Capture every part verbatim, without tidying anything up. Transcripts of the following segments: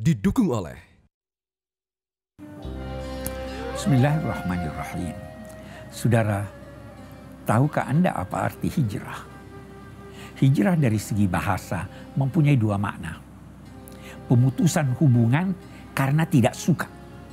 didukung oleh Bismillahirrahmanirrahim. Saudara, tahukah Anda apa arti hijrah? Hijrah dari segi bahasa mempunyai dua makna. Pemutusan hubungan karena tidak suka.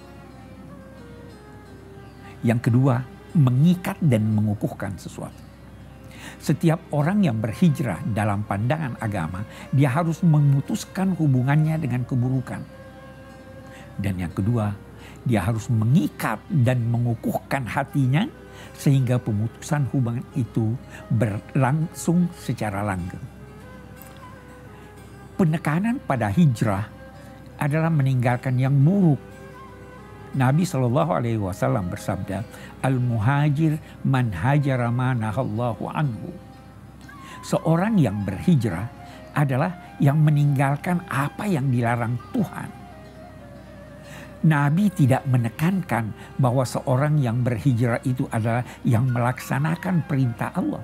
Yang kedua, mengikat dan mengukuhkan sesuatu. Setiap orang yang berhijrah dalam pandangan agama, dia harus memutuskan hubungannya dengan keburukan. Dan yang kedua, dia harus mengikat dan mengukuhkan hatinya sehingga pemutusan hubungan itu berlangsung secara langgeng. Penekanan pada hijrah adalah meninggalkan yang buruk. Nabi shallallahu alaihi wasallam bersabda, Al-muhajir man hajara ma nahallahu anhu. Seorang yang berhijrah adalah yang meninggalkan apa yang dilarang Tuhan. Nabi tidak menekankan bahwa seorang yang berhijrah itu adalah yang melaksanakan perintah Allah.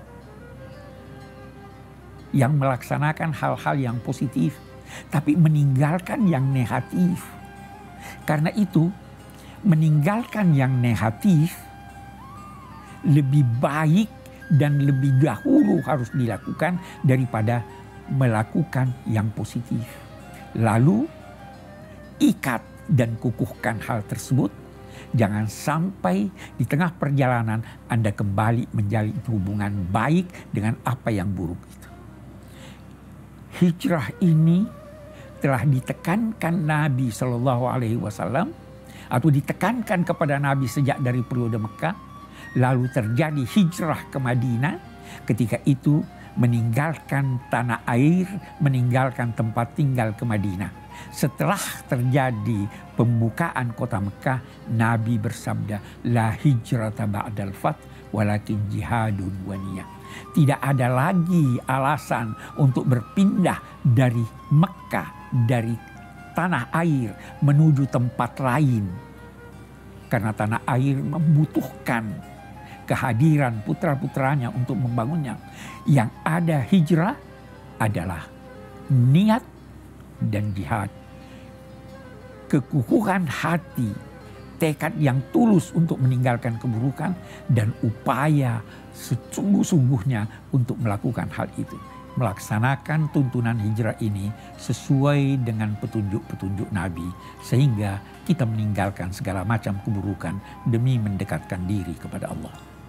Yang melaksanakan hal-hal yang positif, tapi meninggalkan yang negatif. Karena itu, meninggalkan yang negatif lebih baik dan lebih dahulu harus dilakukan daripada melakukan yang positif. Lalu ikat dan kukuhkan hal tersebut. Jangan sampai di tengah perjalanan Anda kembali menjalin hubungan baik dengan apa yang buruk itu. Hijrah ini telah ditekankan Nabi Shallallahu Alaihi Wasallam atau ditekankan kepada Nabi sejak dari periode Mekah, lalu terjadi hijrah ke Madinah, ketika itu meninggalkan tanah air, meninggalkan tempat tinggal ke Madinah. Setelah terjadi pembukaan kota Mekah, Nabi bersabda, La hijrata ba'dal fath, walakin jihadun wa niyah. Tidak ada lagi alasan untuk berpindah dari Mekah, dari tanah air menuju tempat lain. Karena tanah air membutuhkan kehadiran putra-putranya untuk membangunnya. Yang ada hijrah adalah niat dan jihad. Kekukuhan hati, tekad yang tulus untuk meninggalkan keburukan, dan upaya sesungguh-sungguhnya untuk melakukan hal itu. Melaksanakan tuntunan hijrah ini sesuai dengan petunjuk-petunjuk Nabi, sehingga kita meninggalkan segala macam keburukan demi mendekatkan diri kepada Allah.